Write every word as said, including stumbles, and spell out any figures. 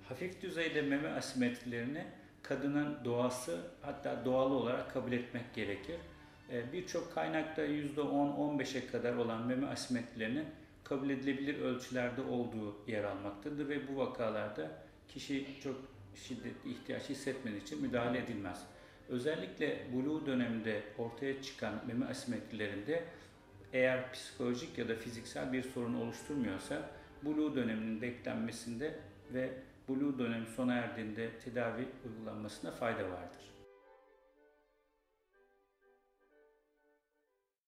Hafif düzeyde meme asimetrilerini kadının doğası, hatta doğal olarak kabul etmek gerekir. Birçok kaynakta yüzde on on beşe kadar olan meme asimetrilerinin kabul edilebilir ölçülerde olduğu yer almaktadır ve bu vakalarda kişi çok şiddetli ihtiyaç hissetmediği için müdahale edilmez. Özellikle buluğ döneminde ortaya çıkan meme asimetrilerinde eğer psikolojik ya da fiziksel bir sorun oluşturmuyorsa buluğ döneminin beklenmesinde ve buluğ dönemi sona erdiğinde tedavi uygulanmasına fayda vardır.